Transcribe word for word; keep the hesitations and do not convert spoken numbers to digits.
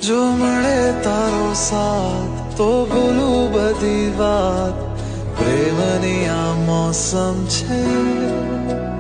જો મળે તારો સાથ તો ભૂલું બધી વાત, પ્રેમની આ મોસમ છે.